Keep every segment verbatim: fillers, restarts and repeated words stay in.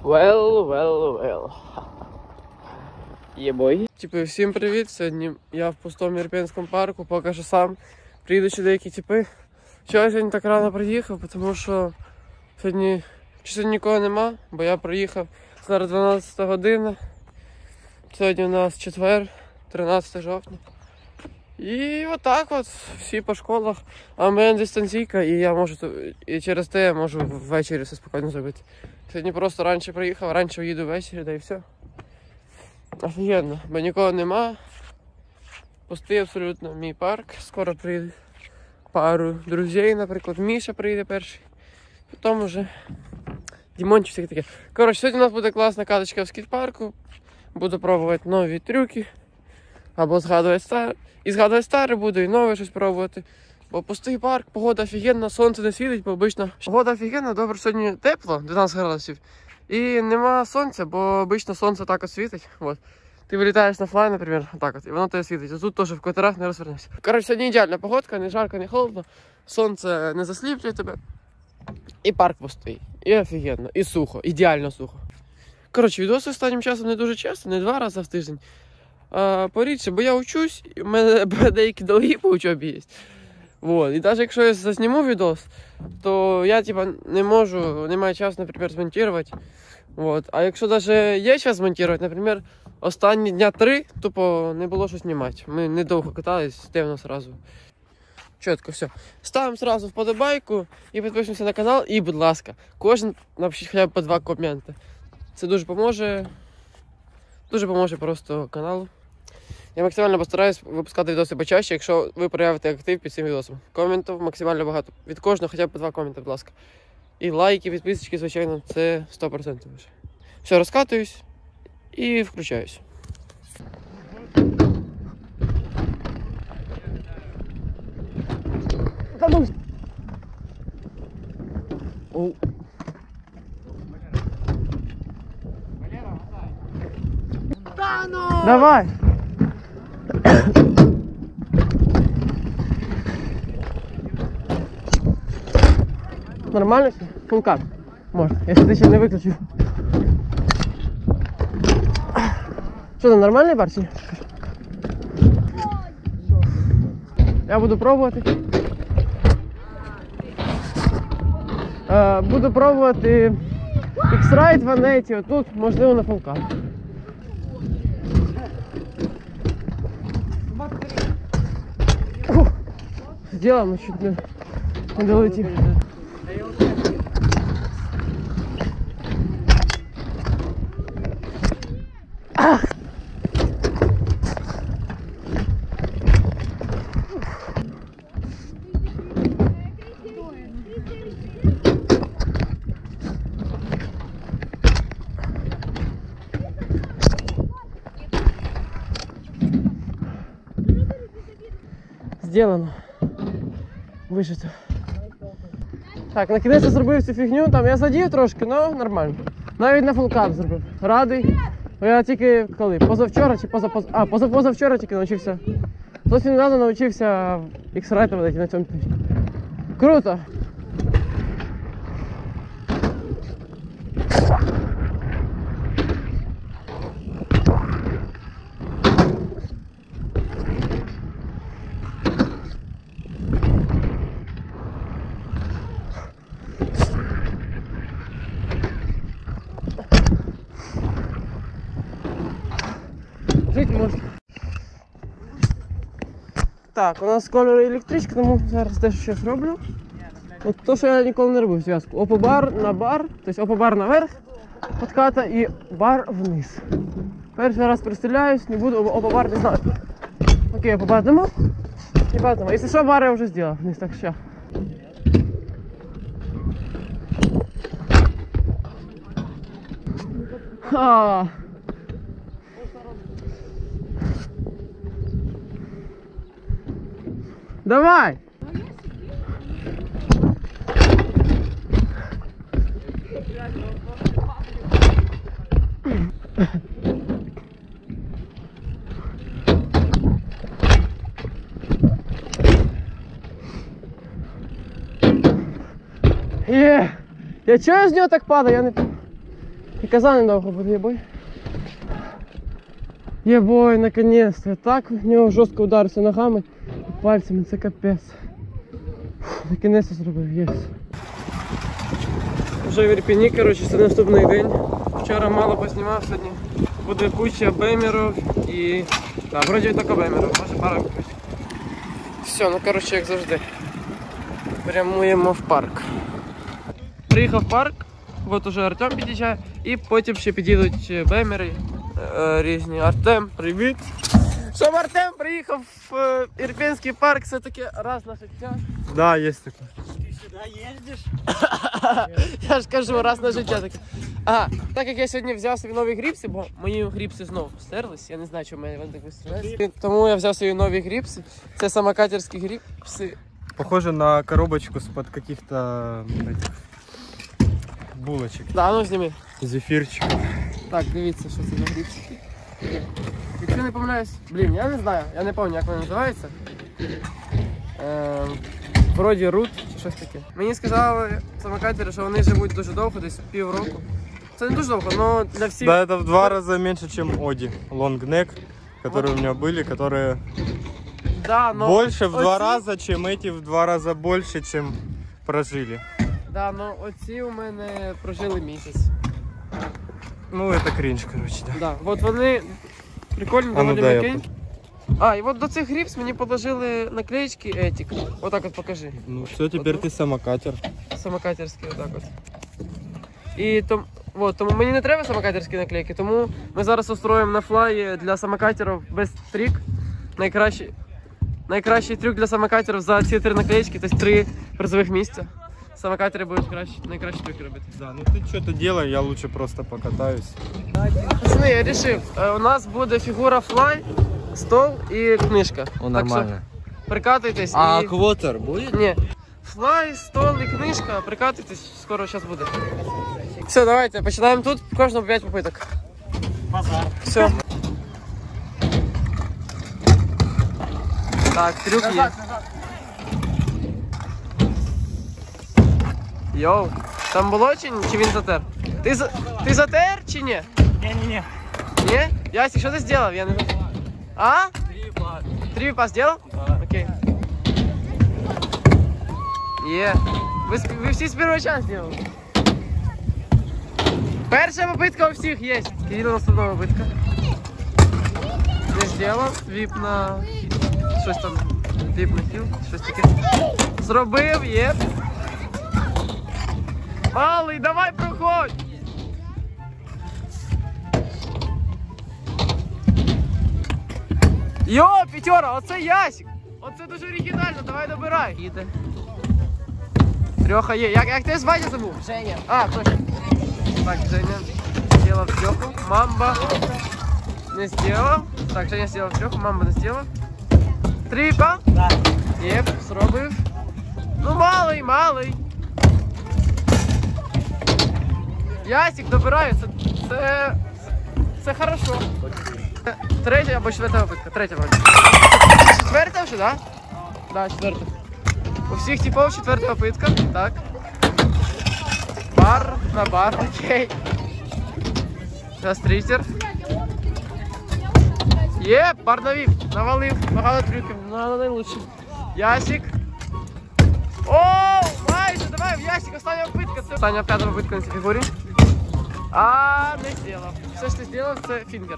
Well, well, well. Єбой. Типу, всім привіт. Сьогодні я в пустому Ірпінському парку, поки що сам. Приїдуть ще деякі типи. Чого я сьогодні так рано приїхав? Тому що сьогодні, чи сьогодні нікого нема, бо я приїхав, зараз дванадцята година. Сьогодні у нас четвер, тринадцяте жовтня. І отак от, всі по школах. А в мене дистанційка, і я можу, і через те я можу ввечері все спокійно зробити. Сьогодні просто раніше приїхав, раніше їду ввечері, да і все. Офігенно, бо нікого нема. Пустий абсолютно мій парк. Скоро прийде пару друзей, наприклад, Міша прийде перший. Потім вже Дімончик, всяке таке. Коротше, сьогодні у нас буде класна каточка в скейт-парку. Буду пробувати нові трюки. Або згадувати старе. І згадувати старе буду, і нове щось пробувати. Бо пустий парк, погода офігенна, сонце не світить, бо обично. Погода офігенна, добре, сьогодні тепло, дванадцять градусів. І нема сонця, бо обично сонце так от світить. От. Ти вилітаєш на флай, наприклад, так от, і воно тебе світить. А тут теж в квартирах не розвернешся. Коротше, сьогодні ідеальна погодка, не жарко, не холодно. Сонце не засліплює тебе. І парк пустий. І офігенно, і сухо, ідеально сухо. Коротше, відоси останнім часом не дуже часто, не два рази в тиждень. А, порідше, бо я учусь, і в мене деякі долги по учобі є. Вот. І навіть якщо я засніму відос, то я типа не можу, не маю часу, наприклад, змонтувати. Вот. А якщо навіть є час змонтувати, наприклад, останні дня три, тупо не було що знімати. Ми недовго катались, темно сразу. Чітко, все. Ставимо сразу вподобайку і підпишемося на канал. І, будь ласка, кожен напишіть хоча б по два коменти. Це дуже поможе. Дуже поможе просто каналу. Я максимально постараюсь випускати відоси почаще, якщо ви проявите актив під цим відосом. Коментів максимально багато. Від кожного хоча б по два коменти, будь ласка. І лайки, підписочки, звичайно, це сто відсотків. Все, розкатуюсь і включаюсь. Оу. Давай! Нормально все? Фулкап. Можно, если ты еще не выключил. Что там, нормальный бар? Я буду пробовать. Буду пробувати X-Ride в Анеті, тут можливо на фулкап. Сделаем, чуть не, не долетим. Сделано. Вишито. Так, на кінець зробив цю фігню, там я задів трошки, але нормально. Навіть на фулкап зробив. Радий. Я тільки коли? Позавчора чи позапоз... А, позапозавчора тільки навчився. Зовсім недавно навчився X-Ride водити на цьому тижні. Круто! Жить можна. Так, у нас колір електричка, тому зараз теж щось роблю. От то, що я ніколи не робив зв'язку. Опобар на бар, тобто опобар наверх, подката і бар вниз. Перший раз пристріляюсь, не буду, опобар не знаю. Окей, опобар нема. І бар нема. Якщо що, бар я вже зробив вниз, так що. Ха! Давай! Є! Я чого з нього так падаю? Я не... І казан недовго буде, єбой. Єбой, наконец-то. Я так в нього жорстко ударився ногами і пальцями, це капець. Фух, наконец-то зробив, єс. Вже в Ірпені, коротше, це наступний день. Вчора мало познімав, сьогодні буде куча беймерів і... Так, вроді тільки беймерів, може пара якось. Все, ну коротше, як завжди. Прямуємо в парк. Приїхав в парк, от уже Артем під'їжджає, і потім ще під'їдуть беймери е, різні. Артем, привіт! Щоб Артем приїхав в е, Ірпінський парк, це таке раз на життя. Да, є таке. Ти сюди їздиш? Я ж кажу, раз на життя таке. Ага, так як я сьогодні взяв собі нові гріпси, бо мої гріпси знову стерлись, я не знаю, чому мене вони так вистрілились. Тому я взяв собі нові гріпси. Це самокатерські гріпси. Похоже на коробочку з-под каких-то этих булочек. Да, ну зніми. Зефірчик. Так, дивіться, що це за гріпсики. Якщо не помиляюсь, блін, я не знаю, я не пам'ятаю, як вони називаються. Ем, вроді рут чи щось таке. Мені сказали самокатери, що вони живуть дуже довго, десь півроку. Це не дуже довго, але для всіх... Да, это в два раза меньше, чем Оди. Лонгнек, которые у меня были, которые Да, но больше в два оці... раза, чем эти в два раза больше, чем прожили. Да, ну оці у мене прожили місяць. Ну, это кринж, короче, да. Да, от вони прикольні, А ну доволі дай я м'які. А, і от до цих гріпс мені положили наклеечки Етік. Отак от покажи. Ну все, теперь ты самокатер. Самокатерські, отак от. І том, от, тому мені не треба самокатерські наклейки, тому ми зараз устроїмо на флаї для самокатерів без трік. Найкращий, найкращий трюк для самокатерів за ці три наклеечки, тобто три призових місця. Самокатери будуть кращі, найкращі трюки робити. Да, ну ты что-то делай, я лучше просто покатаюсь. Пацани, я вирішив, у нас буде фігура флай, стол і книжка. О, Так що прикатуйтесь А і... квотер буде? Ні. Флай, стол і книжка, прикатуйтесь, скоро зараз буде. Все, давайте, починаємо тут, кожному п'ять попиток. Базар. Все. Так, трюк є. Йоу, там було чи, чи він затер? Ти, за- ти затер чи ні? Ні-ні-ні. Ні? Ясик, що ти зробив? Я не знаю. А? Три пас зробив? Окей. Є. Ви, з- ви всі з першого часу зробили. Перша попитка у всіх є. Кирило наступна попитка. Не зробив. Віп на... Щось там. Віп на хіл. Щось таке. Зробив, є. Малий, давай проходь! Йо, п'ятьора, оце Ясик! Оце дуже оригінально, давай добирай. Іде. Трьоха є. Як, як ти звати забув? Женя. А, точно. Так, Женя зробив трьоху. Мамба не зробив. Так, Женя зробив трьоху, мамба не зробив. Тріпа. Да. Єп, зробив. Ну, малий, малий. Ясик, добираю, це, це, це хорошо. Третя або четверта попитка, третя вроді. Четверта вже, да? Да, четверта. У всіх типов четверта попитка, так. Бар на бар, окей. Зараз трістер. Є, бар навів, навалив, багато трюків, ну найлучше. Ясик. О, майже, давай в Ясик, остання попитка. Це остання п'ята попитка на цій фігурі. А, не зробив. Все, що ти зробив, це фінгер.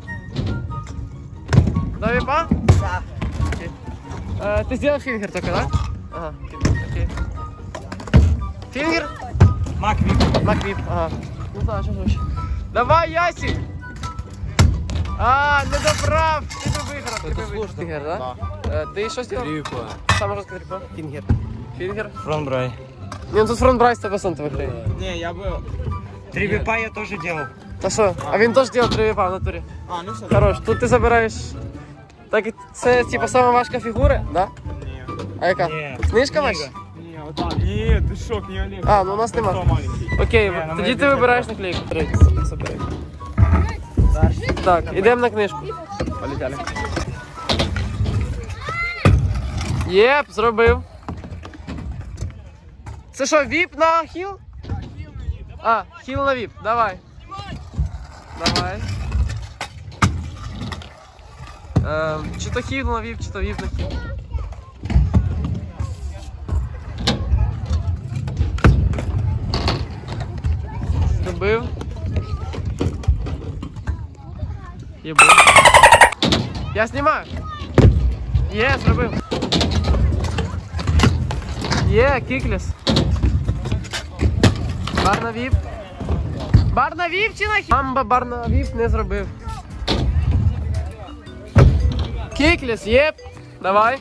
До віпа? Да. Окей. Е, ти зробив фінгер тільки, так? Да? Ага, окей. Фінгер? Маквіп. Маквіп, ага. Ну так, що ж. Давай, Ясик! А, не добрав! Ти би виграв, ти би виграв. Фінгер, так? Да? Е, ти що зробив? Тріпа. Саме жорстка тріпа? Фінгер. Фінгер? Фронтбрай. Ні, ну тут фронтбрай сто відсотків виграє. Не, я был. Три випа я тоже делал. Та що? А він теж робив три віпа в натурі. А, ну все. Хорош, тут ти забираєш. Так це типа сама важка фігура, да? Ні. А яка? Ні. Книжка ваша? Ні, отак. Ні, ти шок, не Олег. А, ну у нас нема. Окей, Ні, ну, тоді ми ти вибираєш наклейку. Третій, забирай. Так, ідемо на книжку. Полетели. Єп, зробив. Це що, віп на хіл? А, хіл на віп, давай. Давай. Ем, чи то хід на віп, чи то віп на хід. Зробив. Єбу. Я знімаю. Є, зробив. Є, кікліс. Бар на віп. Бар на віп чи на хід? Мамба бар на віп не зробив. Кікліс, єп. Давай.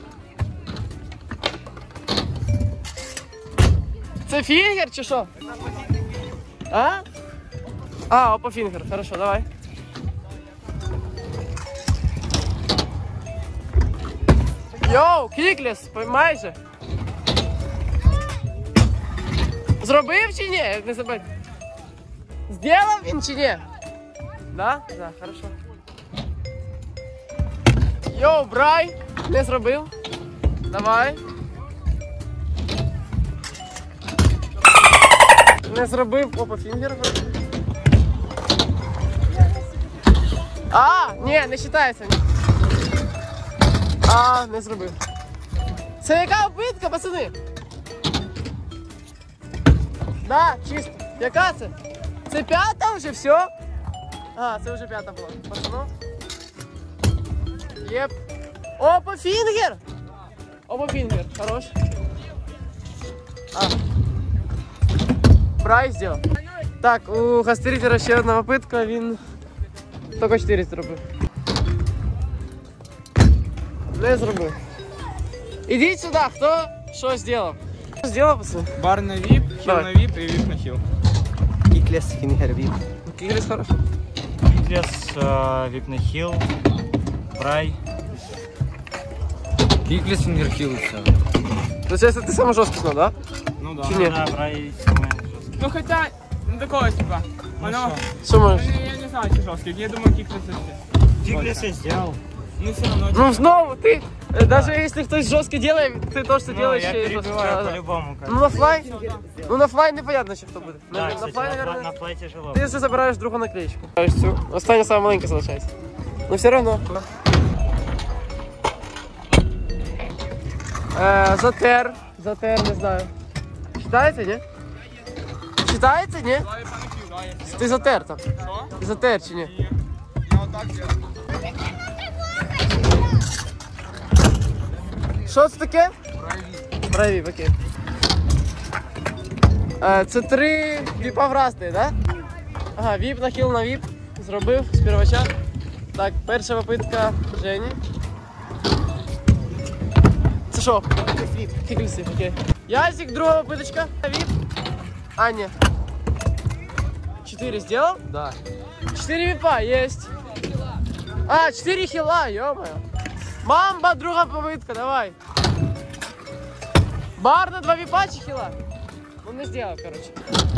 Це фінгер чи що? А? А, опа фінгер. Хорошо, давай. Йоу, кікліс, майже. Зробив чи ні? Не забудь. Сделав він чи ні? Да? Да, хорошо. Йоу, брай. Не зробив. Давай. Не зробив. Опа, фінгер. А, ні, не вважається. А, не зробив. Це яка обидка, пацани? Да, чисто. Яка це? Це п'ята вже, все? А, це вже п'ята була. Пацану. Єп. Опа, фінгер! Опа, фінгер. Хорош. А. Брай сделал. Так, у Хастеритера ще одна попитка, він тільки чотири зробив. Не зробив. Ідіть сюди, хто що зробив? Що зробив, пацани? Бар на вип, хил Давай. на вип и вип на хил. Кіклес, фінгер, віп. Кікліс хорош. Киклес, вип на хил, брай. Киклес, фингер, хил, все. То есть ти саме жорстко знав, да? Ну да. Чи ні? Да, брай самое жесткое. Ну хотя, ну такого типа. Оно, Що можеш? я, я не знаю, что жесткий. Я думаю, киклес вообще. Киклес я сделал. Ну все равно. Ну знову, ти, е, даже якщо хтось жорстко делает, ти то, що Ну, делаешь, я ще й жорстко. перебиваю Да, да. по-любому. как. Ну на флай, ну на флай непонятно ще хто буде. Да, на, на кстати, флай, на, фла- наверное, на флай тяжело. ти вже забираєш другу наклеечку. Цю. Остання саме маленька залишається. Ну все равно. Е, затер, затер, не знаю. Читається, ні? Читається, ні? Ти затер там. Ти затер чи ні? Я вот так делаю. Що це таке? Праві, окей. Е, це три віпа в раз, так? Да? Ага, віп нахил на віп. Зробив з первача. Так, перша попитка Жені. Це що? Кікліси, окей. Язик, друга попиточка. Віп. А, ні. Четыре сделал? Да. Четыре випа, есть. А, четыре хила, ё-моё. Мамба, друга попытка, давай. Бар на два випа чи хила? Ну не сделал, короче.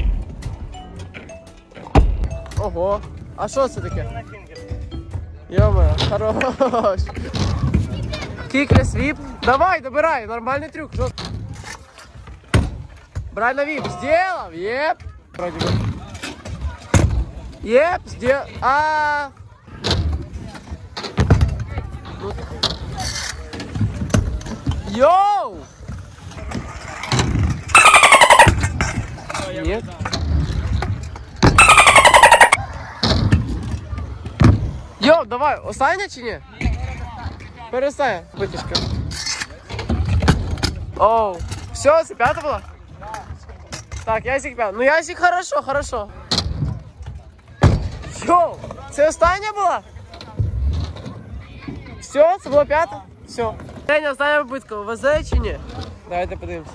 Ого. А що це таке? Ё-моё, хорош. Кіклес, вип. Давай, добирай, нормальный трюк. Жёст... Брай на вип, сделал, еп. Вроде бы. Еп, сделал. А. Йоу! Нет. Йоу, давай, остання чи ні? Перестань, витяжка. Оу, все, це п'ята була? Так, Язик п'ята. Ну Язик хорошо, хорошо. Йоу, це остання була? Все, це була п'ята? Все. Женя, остання попитка, везе чи ні? Давайте подивимося.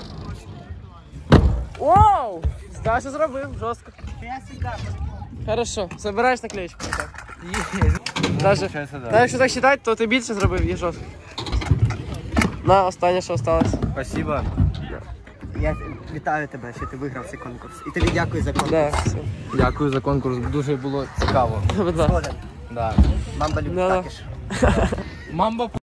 Оу! Даша зробив, жорстко. Хорошо, забираєш наклеечку. Даже, даже якщо так вважати, то ти більше зробив і жорстко. На, останнє, що осталось. Спасибо. Я вітаю тебе, що ти виграв цей конкурс. І тобі дякую за конкурс. Да, все. Дякую за конкурс, дуже було цікаво. Будь ласка. Згоден. Да. Мамба любить Да. також. Мамба